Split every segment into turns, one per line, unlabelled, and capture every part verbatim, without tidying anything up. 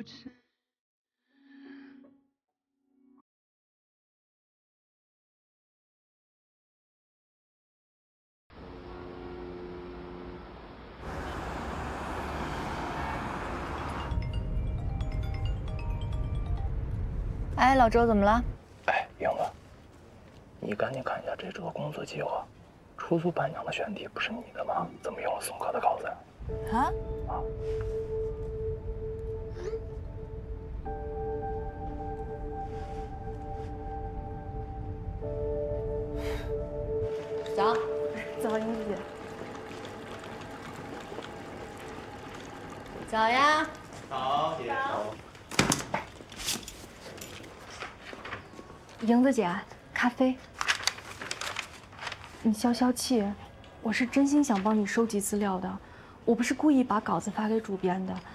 哎，老周怎么了？
哎，英子，你赶紧看一下这周的工作计划。出租伴娘的选题不是你的吗？怎么用了宋可的稿子？
啊？啊？早，早，英子姐。早呀。
早，姐。早。
英子姐，咖啡。你消消气，我是真心想帮你收集资料的，我不是故意把稿子发给主编的。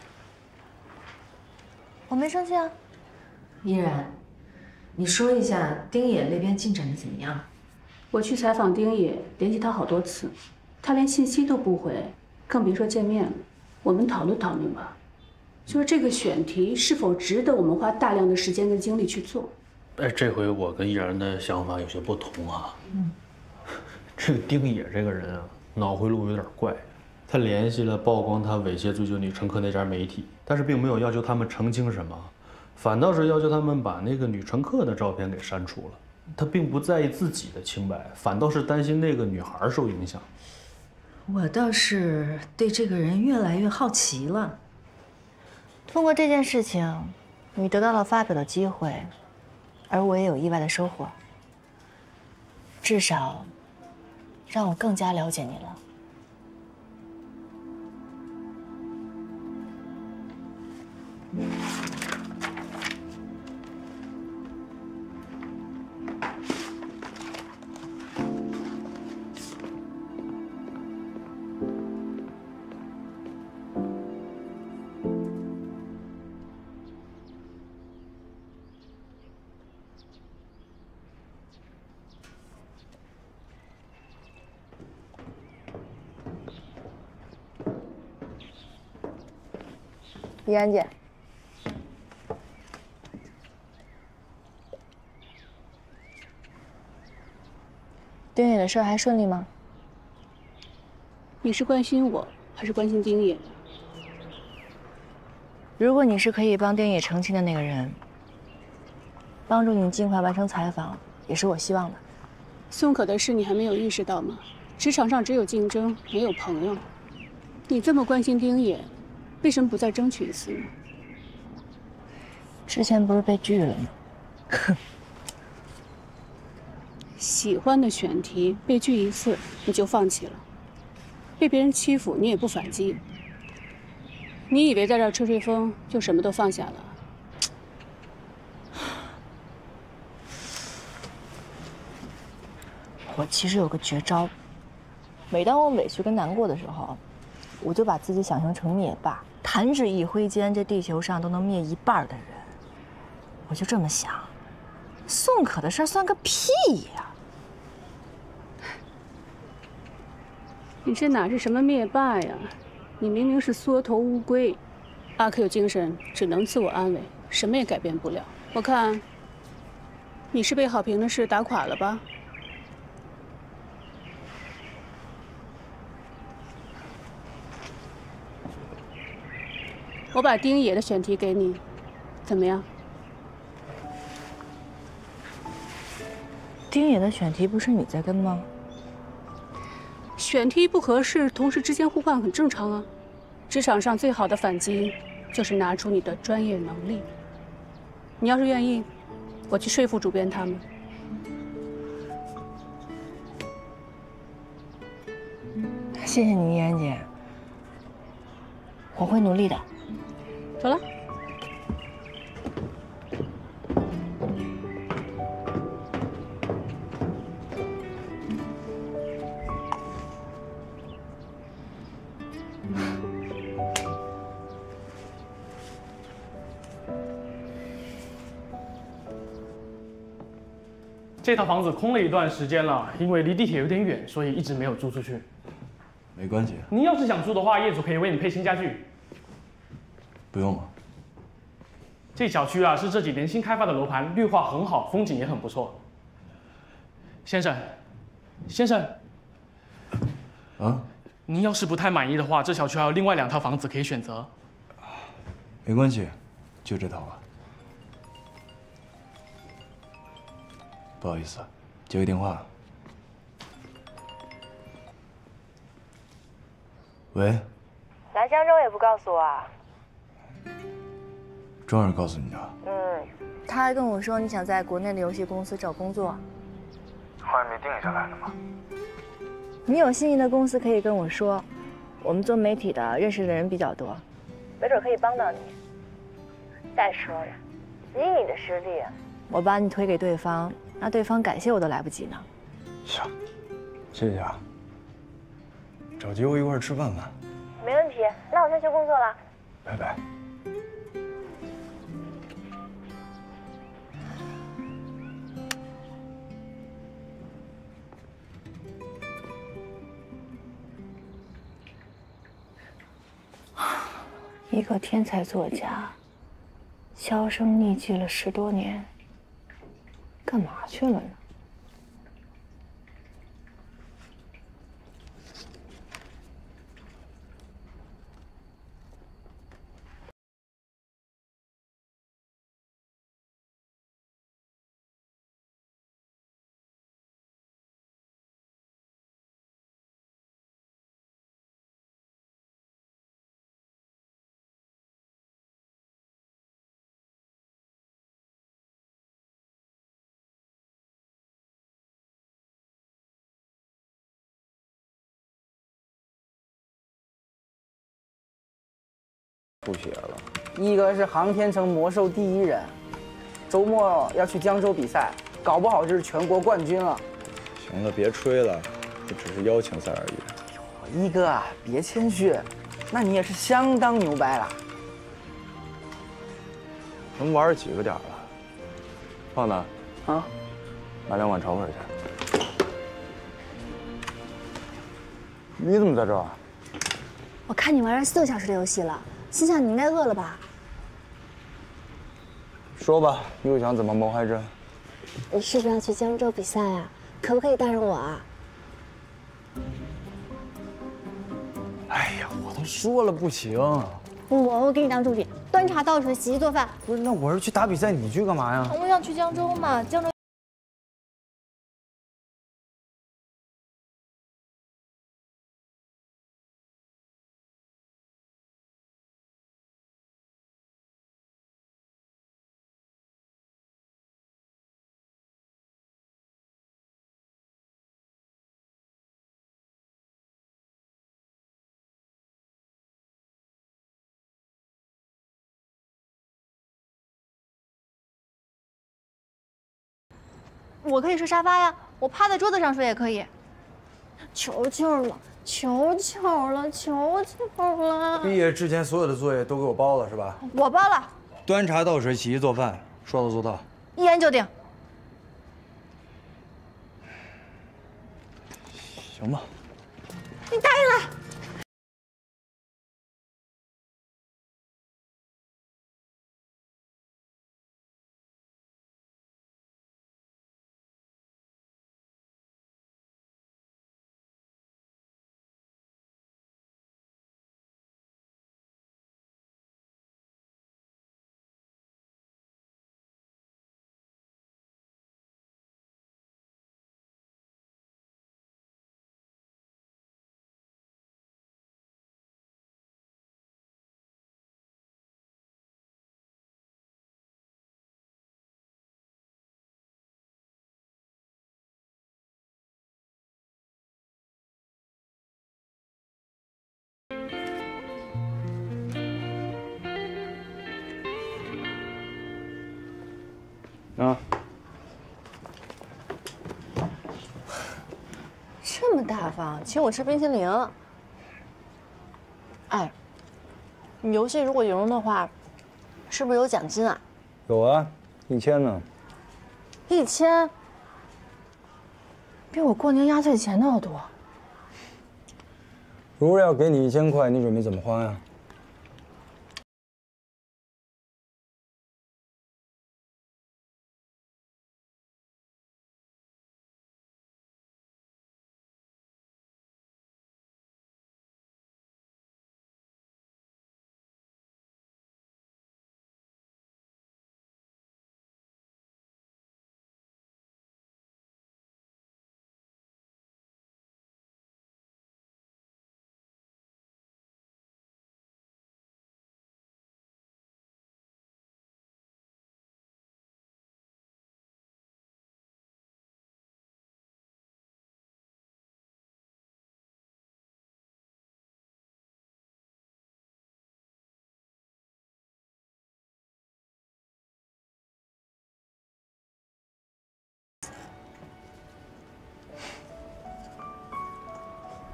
我没生气啊。
依然，你说一下丁野那边进展的怎么样？
我去采访丁野，联系他好多次，他连信息都不回，更别说见面了。我们讨论讨论吧，就是这个选题是否值得我们花大量的时间跟精力去做。
哎，这回我跟依然的想法有些不同啊。嗯，这个丁野这个人啊，脑回路有点怪。他联系了曝光他猥亵醉酒女乘客那家媒体，但是并没有要求他们澄清什么，反倒是要求他们把那个女乘客的照片给删除了。他并不在意自己的清白，反倒是担心那个女孩受影响。
我倒是对这个人越来越好奇了。
通过这件事情，你得到了发表的机会。 而我也有意外的收获，至少让我更加了解你了。依然姐，丁野的事还顺利吗？
你是关心我，还是关心丁野？
如果你是可以帮丁野澄清的那个人，帮助你尽快完成采访，也是我希望的。
宋可的事你还没有意识到吗？职场上只有竞争，没有朋友。你这么关心丁野。 为什么不再争取一次呢？
之前不是被拒了吗？哼！
喜欢的选题被拒一次你就放弃了，被别人欺负你也不反击。你以为在这儿吹吹风就什么都放下了？
我其实有个绝招，每当我委屈跟难过的时候，我就把自己想象成灭霸。 弹指一挥间，这地球上都能灭一半的人。我就这么想，宋可的事算个屁呀！
你这哪是什么灭霸呀？你明明是缩头乌龟。阿 Q 精神只能自我安慰，什么也改变不了。我看，你是被好评的事打垮了吧？ 我把丁野的选题给你，怎么样？
丁野的选题不是你在跟吗？
选题不合适，同事之间互换很正常啊。职场上最好的反击，就是拿出你的专业能力。你要是愿意，我去说服主编他们。
谢谢你，依然姐，我会努力的。
走了。
这套房子空了一段时间了，因为离地铁有点远，所以一直没有租出去。
没关系，
你要是想租的话，业主可以为你配新家具。
不用了。
这小区啊是这几年新开发的楼盘，绿化很好，风景也很不错。先生，先生，
啊，
您要是不太满意的话，这小区还有另外两套房子可以选择。
没关系，就这套吧。不好意思，接个电话。喂。
来江州也不告诉我啊？
庄儿告诉你的。
嗯，他还跟我说你想在国内的游戏公司找工作。
话还没定下来呢吗？
你有心仪的公司可以跟我说，我们做媒体的认识的人比较多，没准可以帮到你。再说了，以你的实力，我把你推给对方，那对方感谢我都来不及呢。
行，谢谢啊。找机会一块儿吃饭吧。
没问题，那我先去工作了。
拜拜。
一个天才作家，销声匿迹了十多年，干嘛去了呢？
不写了。一哥是航天城魔兽第一人，周末要去江州比赛，搞不好就是全国冠军了。
行了，别吹了，这只是邀请赛而已。
一哥啊，别谦虚，那你也是相当牛掰了。
我们玩几个点了？胖子，
啊，
拿两碗炒粉去。你怎么在这儿？
我看你玩了四个小时的游戏了，心想你应该饿了吧？
说吧，你又想怎么谋害朕？
你是不是要去江州比赛啊？可不可以带上我啊？
哎呀，我都说了不行。
我我给你当助理，端茶倒水、洗衣做饭。
不是，那我是去打比赛，你去干嘛呀？
我想去江州嘛，江州。
我可以睡沙发呀，我趴在桌子上睡也可以。求求了，求求了，求求了！
毕业之前所有的作业都给我包了是吧？
我包了。
端茶倒水、洗衣做饭，说到做到。
一言九鼎。
行吧。
你答应了。
啊，
这么大方，请我吃冰淇淋。哎，你游戏如果赢了的话，是不是有奖金啊？
有啊，一千呢。
一千，比我过年压岁钱的要多。
如果要给你一千块，你准备怎么花呀？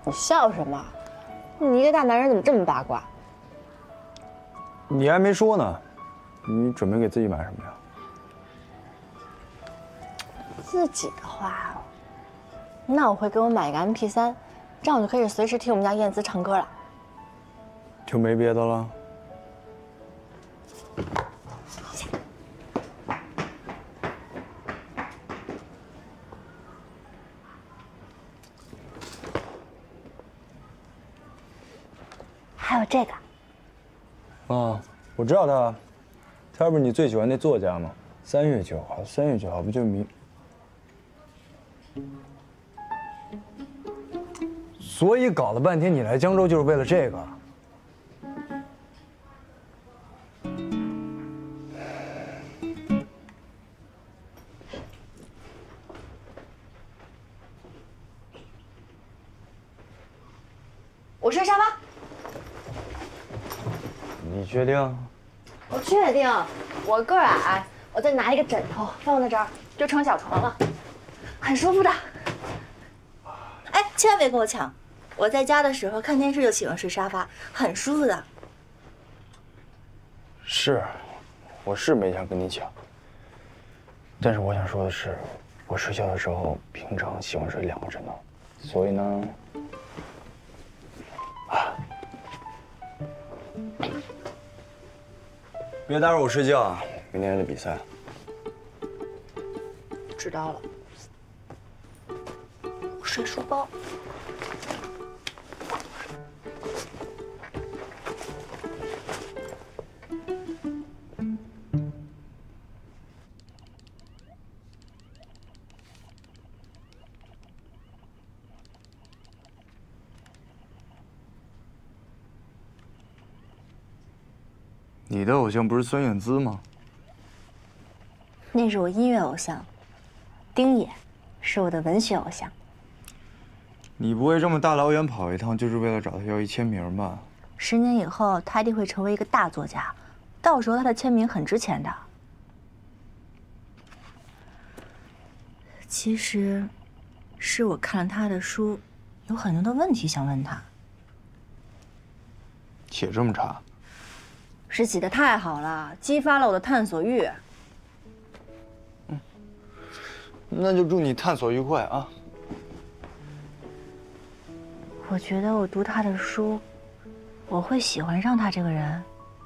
你笑什么？你一个大男人怎么这么八卦？
你还没说呢，你准备给自己买什么呀？
自己的话，那我会给我买一个 M P 三，这样我就可以随时听我们家燕姿唱歌了。
就没别的了？
还有这个。
啊，我知道他，他不是你最喜欢那作家吗？三月九号，三月九号不就明？所以搞了半天，你来江州就是为了这个？
我睡沙发。
你确定？
我确定，我个儿矮，我再拿一个枕头放在这儿，就成小床了，很舒服的。哎，千万别跟我抢！我在家的时候看电视就喜欢睡沙发，很舒服的。
是，我是没想跟你抢，但是我想说的是，我睡觉的时候平常喜欢睡两个枕头，所以呢，啊，别打扰我睡觉啊，明天还得比赛。
知道了。我睡书包。
你的偶像不是孙燕姿吗？
那是我音乐偶像，丁野是我的文学偶像。
你不会这么大老远跑一趟，就是为了找他要一签名吧？
十年以后，他一定会成为一个大作家，到时候他的签名很值钱的。其实，是我看了他的书，有很多的问题想问他。
写这么差？
是写的太好了，激发了我的探索欲。
嗯，那就祝你探索愉快啊！
我觉得我读他的书，我会喜欢上他这个人。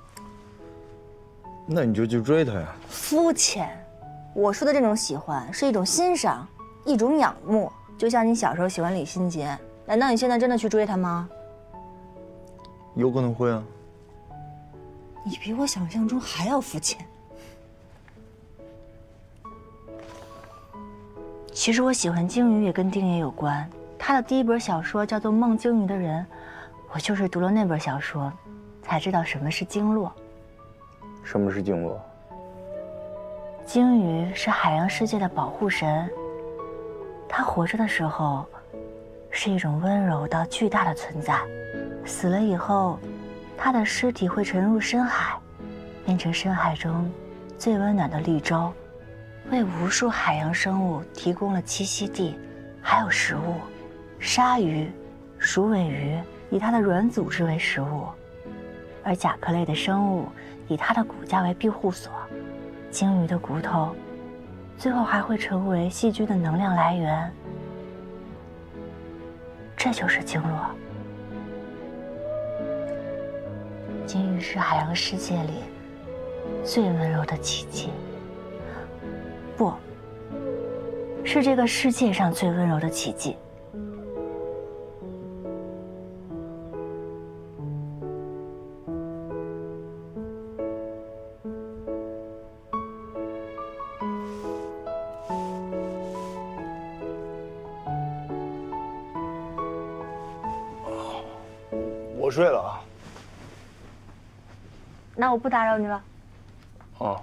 那你就去追他呀。
肤浅，我说的这种喜欢是一种欣赏，一种仰慕。就像你小时候喜欢李心洁，难道你现在真的去追他吗？
有可能会啊。
你比我想象中还要肤浅。其实我喜欢鲸鱼也跟丁爷有关。他的第一本小说叫做《梦鲸鱼的人》，我就是读了那本小说，才知道什么是鲸落。
什么是鲸落？
鲸鱼是海洋世界的保护神。它活着的时候，是一种温柔到巨大的存在；死了以后，它的尸体会沉入深海，变成深海中最温暖的绿洲，为无数海洋生物提供了栖息地，还有食物。鲨鱼、鼠尾鱼以它的软组织为食物，而甲壳类的生物以它的骨架为庇护所。鲸鱼的骨头最后还会成为细菌的能量来源。这就是鲸落。鲸鱼是海洋世界里最温柔的奇迹，不，是这个世界上最温柔的奇迹。
我睡了啊。
那我不打扰你了。
哦。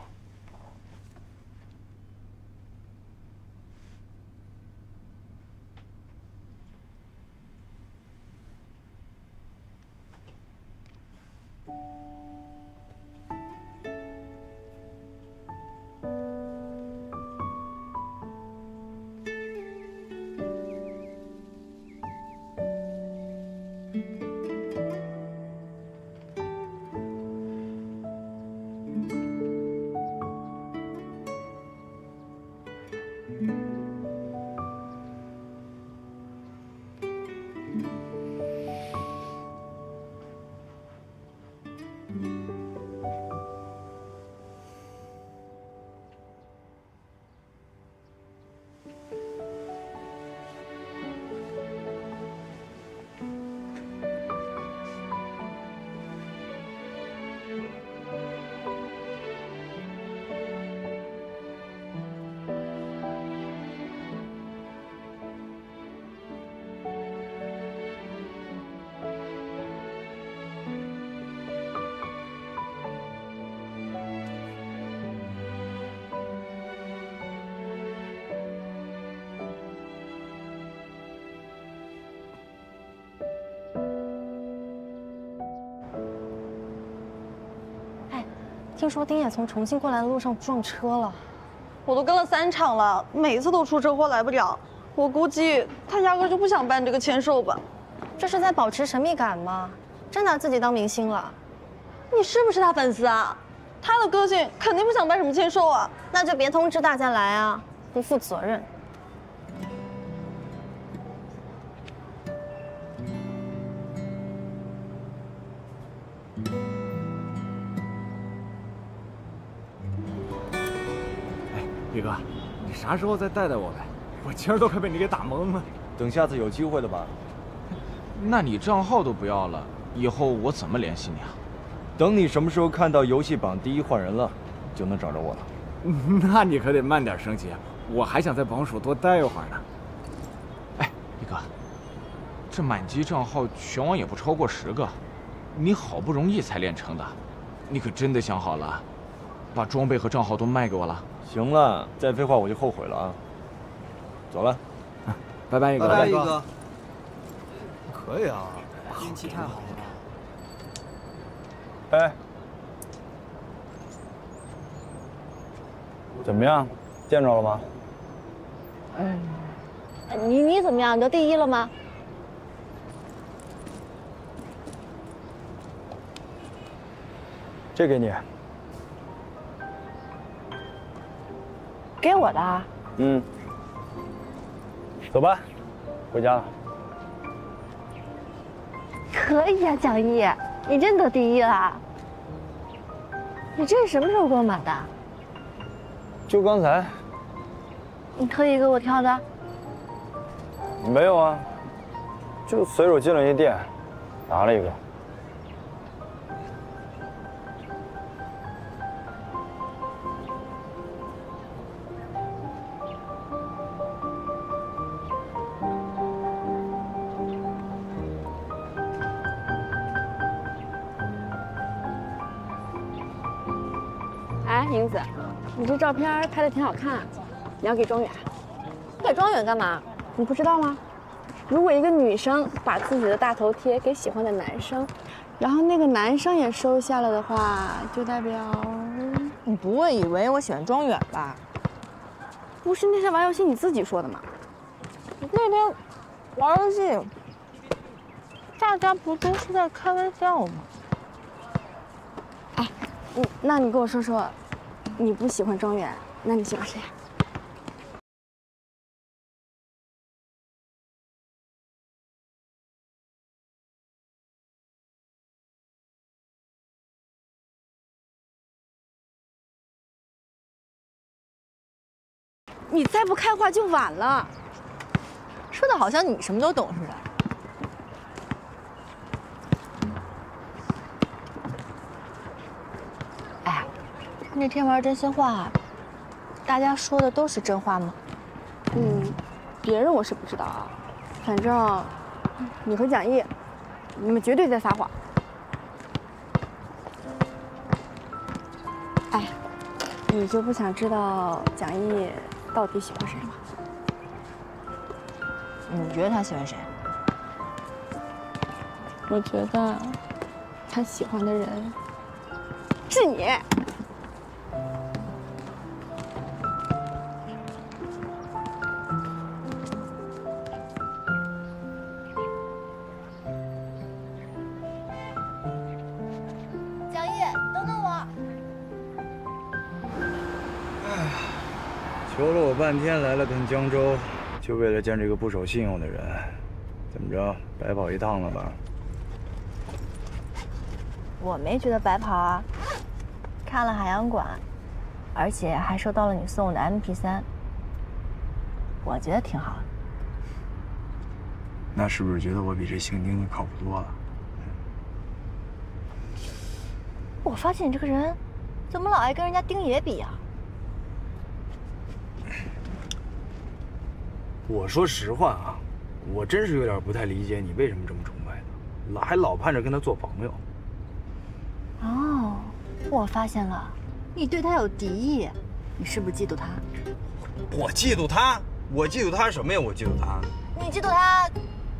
听说丁野从重庆过来的路上撞车了。
我都跟了三场了，每次都出车祸来不了。我估计他压根就不想办这个签售吧。
这是在保持神秘感吗？真拿自己当明星了？
你是不是他粉丝啊？他的个性肯定不想办什么签售啊。
那就别通知大家来啊，不负责任。
宇哥，你啥时候再带带我呗？我今儿都快被你给打懵了。
等下次有机会了吧？
那你账号都不要了，以后我怎么联系你啊？
等你什么时候看到游戏榜第一换人了，就能找着我了。
那你可得慢点升级，我还想在榜首多待一会儿呢。
哎，宇哥，这满级账号全网也不超过十个，你好不容易才练成的，你可真的想好了，把装备和账号都卖给我了？
行了，再废话我就后悔了啊！走了，
拜拜，宇哥。
拜拜，宇哥。
可以啊，
运气太好了。
哎，怎么样？见着了吗？
嗯，你你怎么样？得第一了吗？
这给你。
给我的啊？
嗯。走吧，回家了。
可以啊，蒋毅，你真得第一了。你这是什么时候给我买的？
就刚才。
你特意给我挑的？
没有啊，就随手进了一店，拿了一个。
哎，英子，你这照片拍的挺好看，你要给庄远？
给庄远干嘛？
你不知道吗？如果一个女生把自己的大头贴给喜欢的男生，然后那个男生也收下了的话，就代表……
你不会以为我喜欢庄远吧？
不是那天玩游戏你自己说的吗？
那天玩游戏，大家不都是在开玩笑吗？
哎，你那你跟我说说，你不喜欢庄远，那你喜欢谁呀？你再不开话就晚了。
说的好像你什么都懂似的。哎，那天玩真心话，大家说的都是真话吗？
嗯，别人我是不知道啊，反正你和蒋毅，你们绝对在撒谎。哎，你就不想知道蒋毅到底喜欢谁吗？
你觉得他喜欢谁？
我觉得他喜欢的人是你。
蒋毅，等等我。
唉，求了我半天来了趟江州，就为了见这个不守信用的人，怎么着，白跑一趟了吧？
我没觉得白跑啊，看了海洋馆，而且还收到了你送我的 M P 三，我觉得挺好的。
那是不是觉得我比这姓丁的靠谱多了？
我发现你这个人，怎么老爱跟人家丁爷比啊？
我说实话啊，我真是有点不太理解你为什么这么崇拜他，老还老盼着跟他做朋友。
哦，我发现了，你对他有敌意，你是不是嫉妒他？
我嫉妒他？我嫉妒他什么呀？我嫉妒他？
你嫉妒他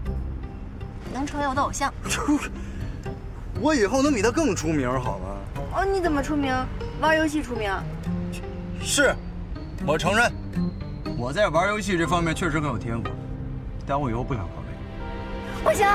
能成为我的偶像？
我以后能比他更出名，好吗？
哦，你怎么出名？玩游戏出名？
是，我承认，我在玩游戏这方面确实很有天赋，但我以后不想靠这个。
不行，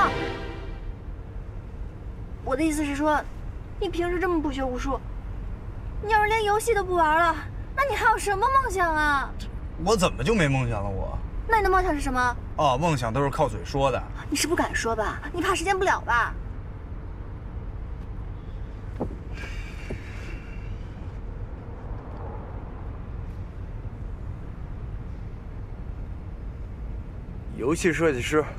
我的意思是说，你平时这么不学无术，你要是连游戏都不玩了，那你还有什么梦想啊？
我怎么就没梦想了我？
那你的梦想是什么？
哦，梦想都是靠嘴说的。
你是不敢说吧？你怕实现不了吧？
游戏设计师。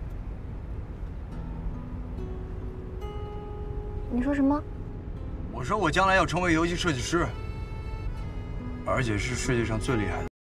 你说什么？
我说我将来要成为游戏设计师，而且是世界上最厉害的。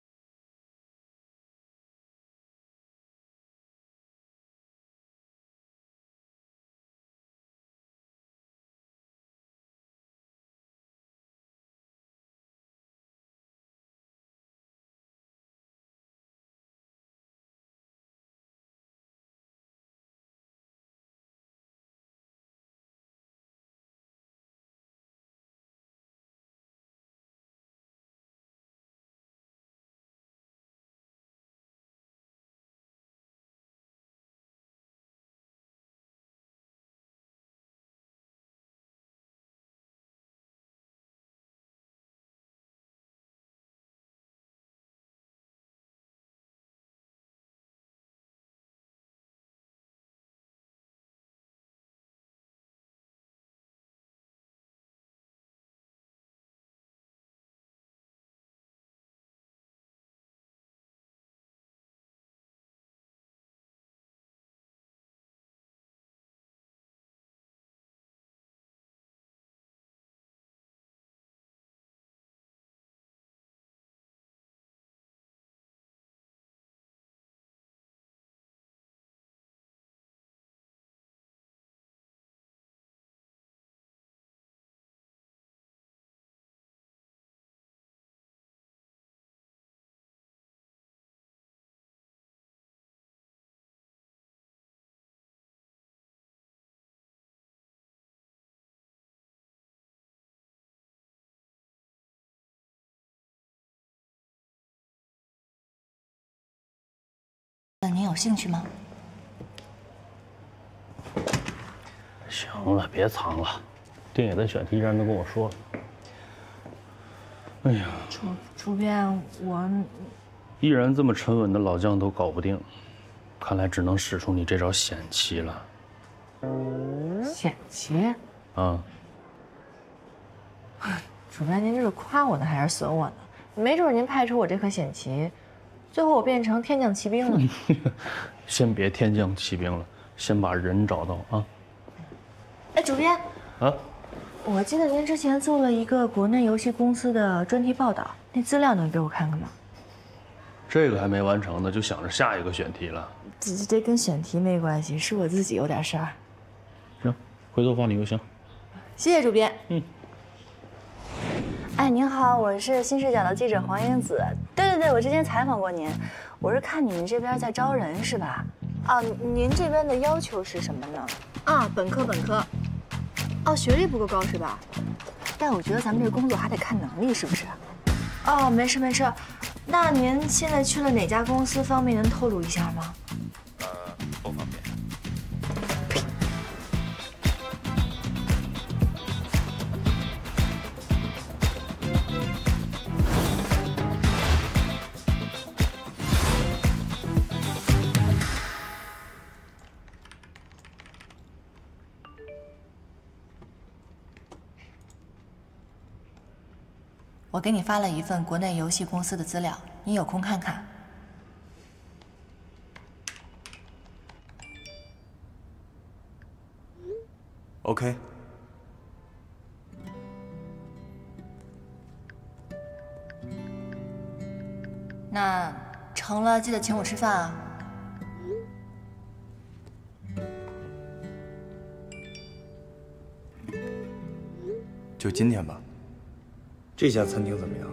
那您有兴趣吗？
行了，别藏了，定野的选题人都跟我说了。哎呀，
主主编，我
依然这么沉稳的老将都搞不定，看来只能使出你这招险棋了。
险棋？
啊，
主编，您这是夸我呢还是损我呢？没准您派出我这颗险棋，最后我变成天降奇兵了。
先别天降奇兵了，先把人找到啊。
哎，主编，
啊，
我记得您之前做了一个国内游戏公司的专题报道，那资料能给我看看吗？
这个还没完成呢，就想着下一个选题了。
这这跟选题没关系，是我自己有点事儿。
行，回头发你邮箱。
谢谢主编。
嗯。
哎，您好，我是新视角的记者黄英子。对对对，我之前采访过您。我是看你们这边在招人是吧？啊，您这边的要求是什么呢？啊，本科本科。哦，学历不够高是吧？但我觉得咱们这工作还得看能力，是不是？哦，没事没事。那您现在去了哪家公司？方便能透露一下吗？
呃，不方便。
我给你发了一份国内游戏公司的资料，你有空看看。
OK。
那成了，记得请我吃饭啊。
就今天吧。这家餐厅怎么样？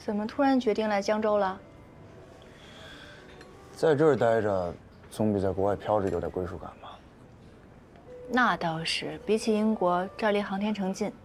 怎么突然决定来江州了？
在这儿待着，总比在国外飘着有点归属感吧。
那倒是，比起英国，这儿离航天城近。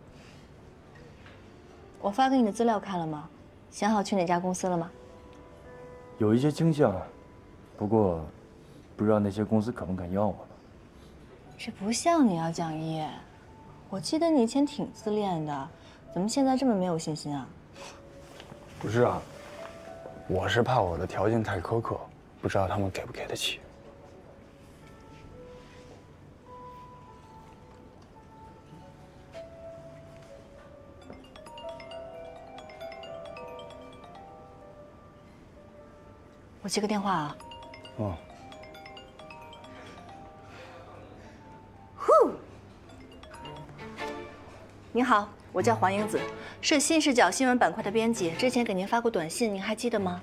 我发给你的资料看了吗？想好去哪家公司了吗？
有一些倾向，不过不知道那些公司肯不肯要我了。
这不像你啊，蒋一。我记得你以前挺自恋的，怎么现在这么没有信心啊？
不是啊，我是怕我的条件太苛刻，不知道他们给不给得起。
我接个电话啊。
哦。
呼。你好，我叫黄英子，是新视角新闻板块的编辑，之前给您发过短信，您还记得吗？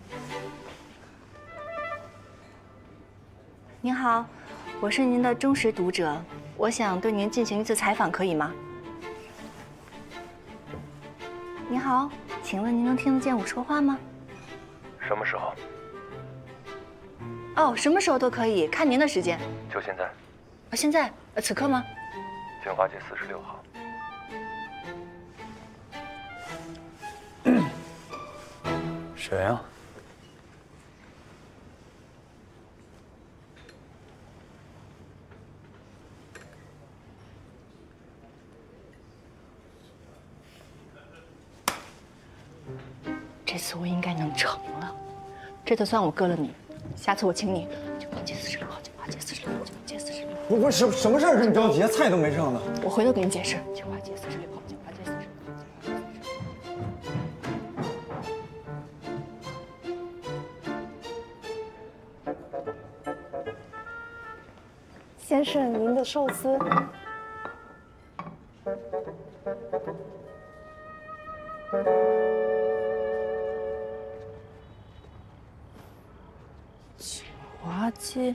您好，我是您的忠实读者，我想对您进行一次采访，可以吗？你好，请问您能听得见我说话吗？
什么时候？
哦，什么时候都可以，看您的时间。
就现在。
啊，现在？呃，此刻吗？
金华街四十六号。
谁呀？
这次我应该能成了，这就算我割了你。下次我请你，金华街四十六号，金华街四十六号，金华街四十六号。
不不，什什么事儿这么着急啊？菜都没上呢。
我回头给你解释。金华街四十六号，金华街四十六号。
先生，您的寿司。
金华街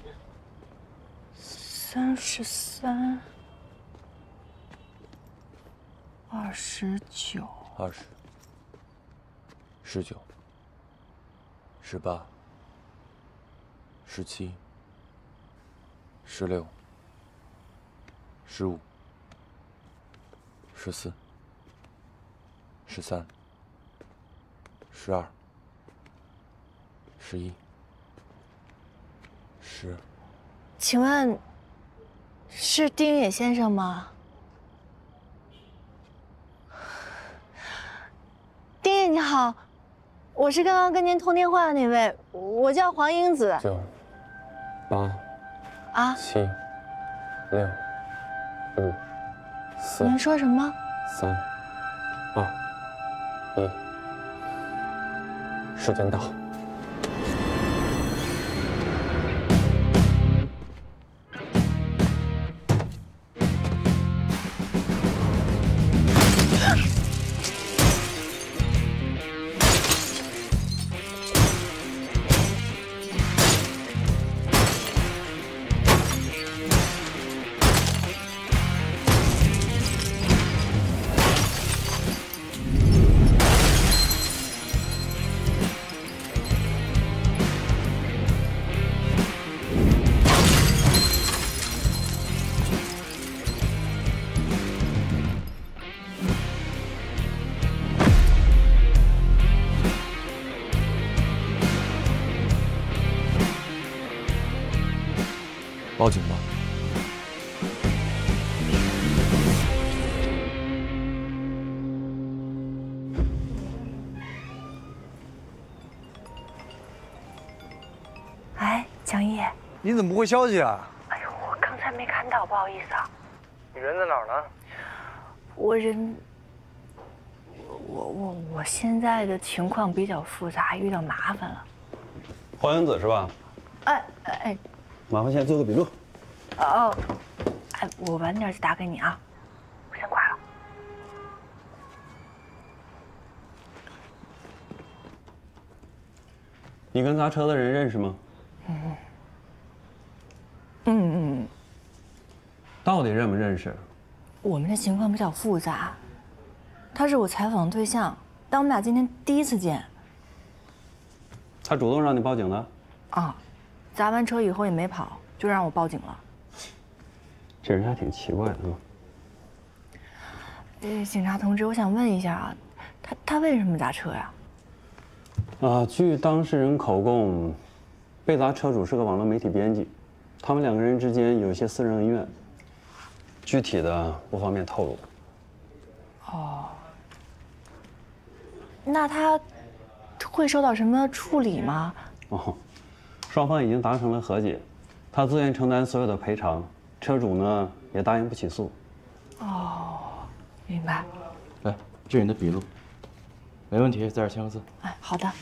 三十三，二十九，
二十，十九，十八，十七，十六，十五，十四，十三，十二，十一，十。
请问是丁野先生吗？丁野你好，我是刚刚跟您通电话的那位，我叫黄英子。
九，八，
啊，
七，六，五，四。
您说什么？
三，二，一，时间到。报警吧。
哎，蒋毅，
你怎么不回消息啊？
哎呦，我刚才没看到，不好意思啊。
你人在哪儿呢？
我人，我我我现在的情况比较复杂，遇到麻烦了。
黄英子是吧？
哎哎，
麻烦先做个笔录。
哦，哎，我晚点再打给你啊，我先挂了。
你跟砸车的人认识吗？
嗯嗯嗯。
到底认不认识？
我们这情况比较复杂，他是我采访对象，但我们俩今天第一次见，
他主动让你报警的？
啊，砸完车以后也没跑，就让我报警了。
这人还挺奇怪的啊。
呃，警察同志，我想问一下啊，他他为什么砸车呀？
啊，据当事人口供，被砸车主是个网络媒体编辑，他们两个人之间有一些私人恩怨，具体的不方便透露。
哦，那他会受到什么处理吗？
哦，双方已经达成了和解，他自愿承担所有的赔偿，车主呢也答应不起诉。
哦，明白。
来，这是你的笔录，没问题，在这签个字。
哎，好的。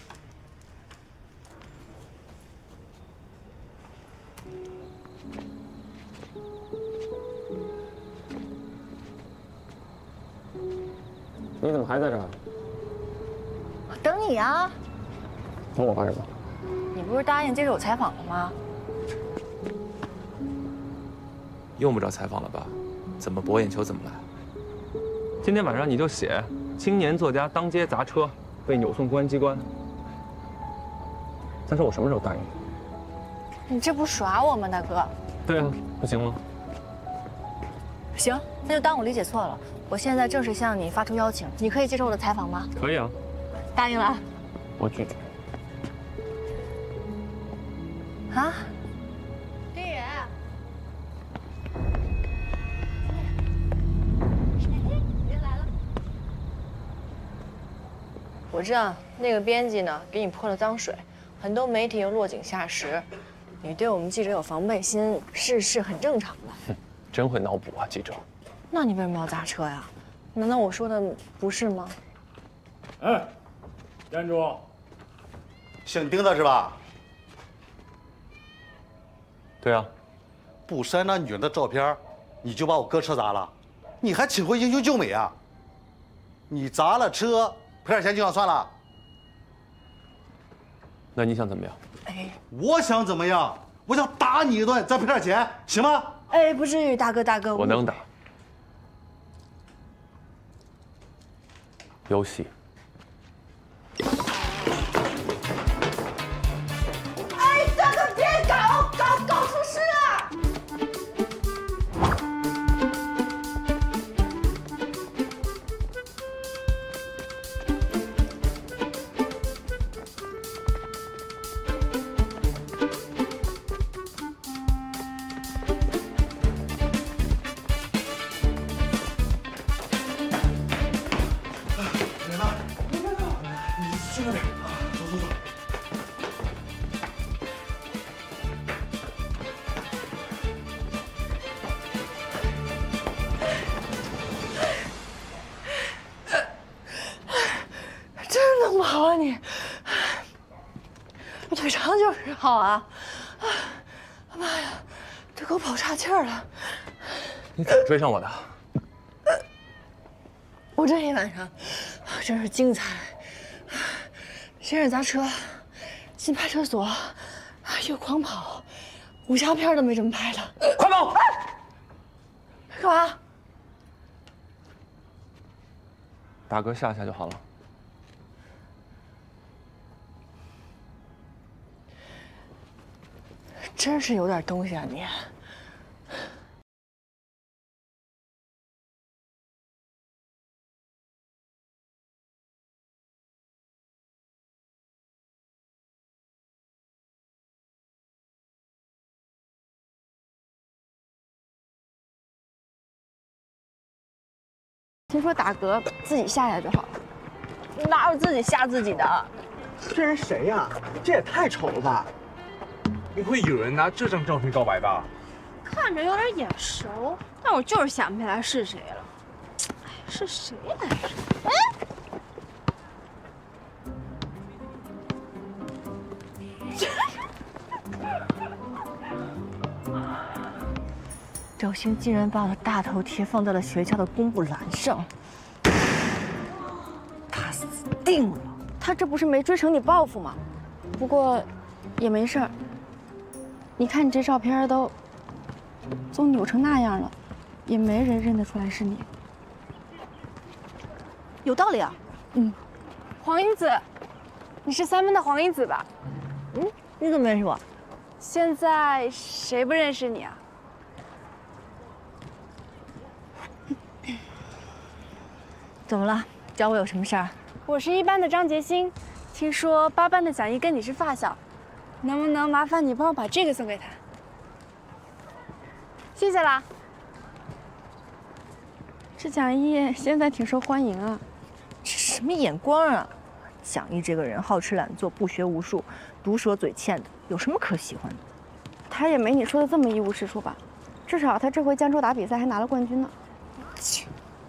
你怎么还在这儿？
等你啊！
等我干什么？
你不是答应接受我采访了吗？
用不着采访了吧？怎么博眼球怎么来。
今天晚上你就写青年作家当街砸车，被扭送公安机关。再说我什么时候答应你？
你这不耍我吗，大哥？
对啊，不行吗？
行，那就当我理解错了。我现在正式向你发出邀请，你可以接受我的采访吗？
可以啊。
答应了。
我拒绝。
啊？丁野。人来了。
我知道那个编辑呢，给你泼了脏水，很多媒体又落井下石，你对我们记者有防备心，是是很正常的。
哼，真会脑补啊，记者。
那你为什么要砸车呀？难道我说的不是吗？
哎，站住！
姓丁的是吧？
对啊。
不删那女人的照片，你就把我哥车砸了，你还请回英雄救美啊？你砸了车，赔点钱就想算了？
那你想怎么样？
哎，
我想怎么样？我想打你一顿，再赔点钱，行吗？
哎，不至于，大哥大哥。
我能打。游戏。
哎，大哥别搞，搞搞出事了！
腿长就是好啊！妈呀，这给我跑岔气儿了！
你怎么追上我的？
我这一晚上真是精彩，先是砸车，进派出所，又狂跑，武侠片都没这么拍的。
快跑！
干嘛？
大哥吓吓就好了。
真是有点东西啊你！
听说打嗝自己下下就好了，
哪有自己吓自己的？
这人谁呀？这也太丑了吧！不会有人拿这张照片告白吧？
看着有点眼熟，但我就是想不起来是谁了。哎，是谁来着？哎，
赵兴竟然把我的大头贴放在了学校的公布栏上，他死定了！
他这不是没追成你报复吗？不过，也没事儿。你看你这照片都都扭成那样了，也没人认得出来是你。
有道理啊。
嗯，黄英子， 你是三班的黄瀛子吧？
嗯，你怎么认识我？
现在谁不认识你啊？
怎么了？找我有什么事儿？
我是一班的张杰星，听说八班的蒋毅跟你是发小，能不能麻烦你帮我把这个送给他？谢谢啦。这蒋毅现在挺受欢迎啊。
这什么眼光啊！蒋毅这个人好吃懒做，不学无术，毒舌嘴欠的，有什么可喜欢的？
他也没你说的这么一无是处吧？至少他这回江州打比赛还拿了冠军呢。切！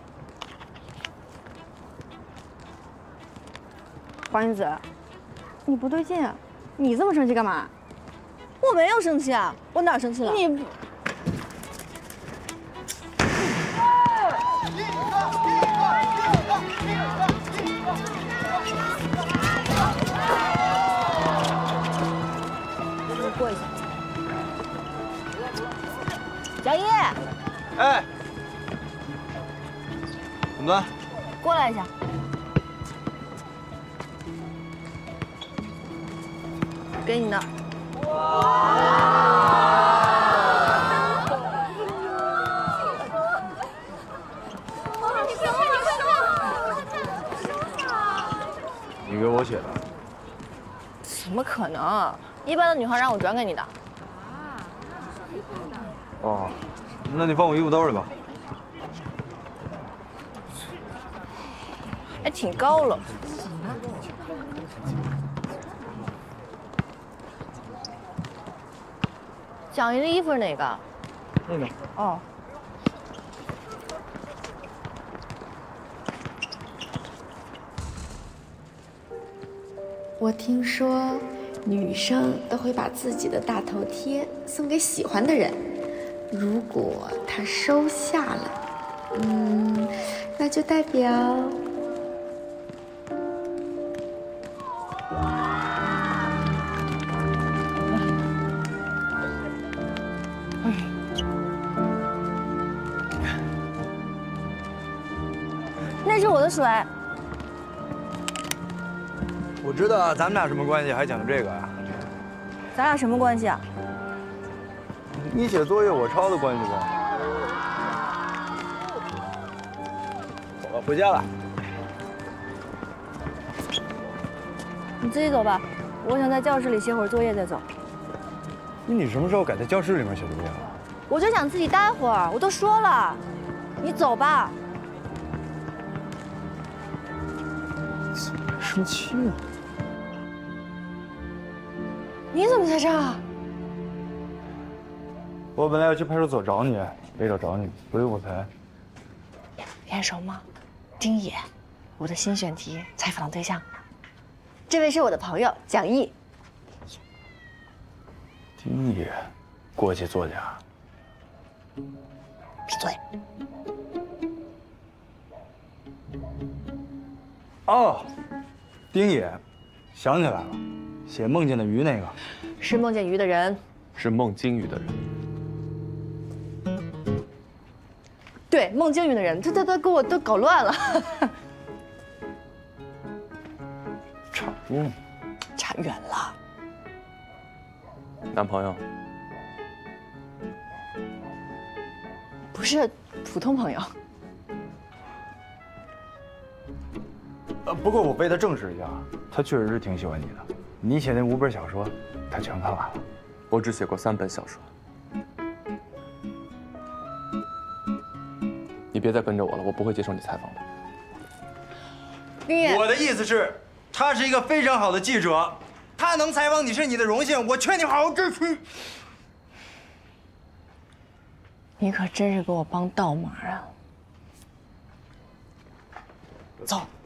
黄瀛子，你不对劲啊！你这么生气干嘛？
我没有生气啊，我哪儿生气了？
你。
过一下，蒋毅，
哎，怎么了？
过来一下。给你的。
你给我写的？
怎么可能？ 一班的女孩让我转给你的。
哦，那你放我衣服兜里吧。
还挺高了。蒋毅的衣服是哪个？
那个。
哦。
我听说。 女生都会把自己的大头贴送给喜欢的人，如果他收下了，嗯，那就代表……
那是我的水。
我知道咱们俩什么关系，还讲究这个啊？
咱俩什么关系啊？
你写作业，我抄的关系呗。走了，回家了。
你自己走吧，我想在教室里写会儿作业再走。
你什么时候改在教室里面写作业了？
我就想自己待会儿，我都说了，你走吧。
怎么还生气呢？
你怎么在这儿？
我本来要去派出所找你，没找着你，所以我才……
眼熟吗？丁野，我的新选题采访的对象。这位是我的朋友蒋毅。
丁野，国际作家。
闭嘴。
哦，丁野，想起来了。 写梦见的鱼那个，
是梦见鱼的人，
是梦鲸鱼的人。
对，梦鲸鱼的人，他他他给我都搞乱了。
差远，
差远了。
男朋友？
不是普通朋友。
呃，不过我为他证实一下，他确实是挺喜欢你的。 你写那五本小说，他全看完了。
我只写过三本小说。你别再跟着我了，我不会接受你采访的。
丁野，
我的意思是，他是一个非常好的记者，他能采访你是你的荣幸，我劝你好好争取。
你可真是给我帮倒忙啊！走。